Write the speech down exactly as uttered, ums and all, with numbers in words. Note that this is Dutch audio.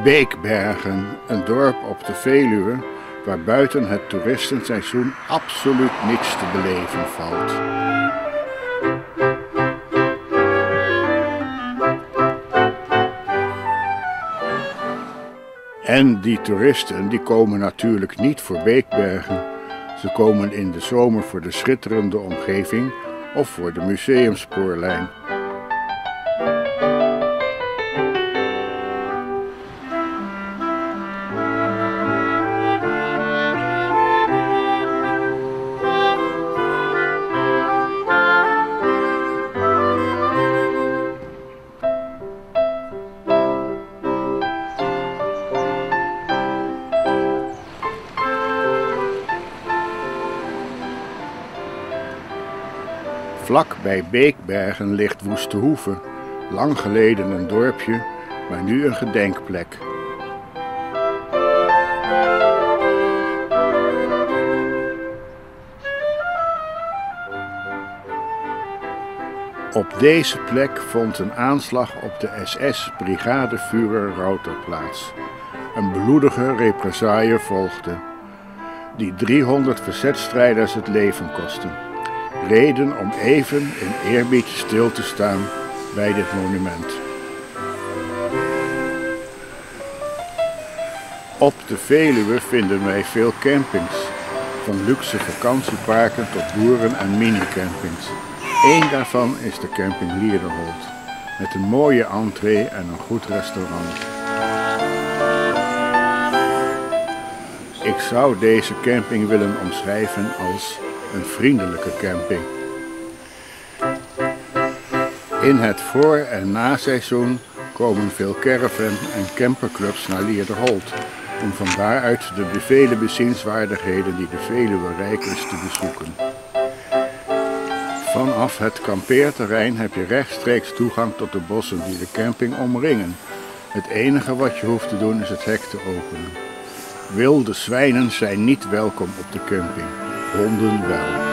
Beekbergen, een dorp op de Veluwe waar buiten het toeristenseizoen absoluut niks te beleven valt. En die toeristen die komen natuurlijk niet voor Beekbergen. Ze komen in de zomer voor de schitterende omgeving of voor de museumspoorlijn. Vlak bij Beekbergen ligt Woestehoeve, lang geleden een dorpje, maar nu een gedenkplek. Op deze plek vond een aanslag op de S S-brigadeführer Rauter plaats. Een bloedige represaille volgde, die driehonderd verzetstrijders het leven kostte. Reden om even in eerbied stil te staan bij dit monument. Op de Veluwe vinden wij veel campings, van luxe vakantieparken tot boeren- en minicampings. Eén daarvan is de camping Liederholt, met een mooie entree en een goed restaurant. Ik zou deze camping willen omschrijven als een vriendelijke camping. In het voor- en naseizoen komen veel caravan- en camperclubs naar Liederholt, om van daaruit de vele bezienswaardigheden die de Veluwe rijk is te bezoeken. Vanaf het kampeerterrein heb je rechtstreeks toegang tot de bossen die de camping omringen. Het enige wat je hoeft te doen is het hek te openen. Wilde zwijnen zijn niet welkom op de camping. Honden wel.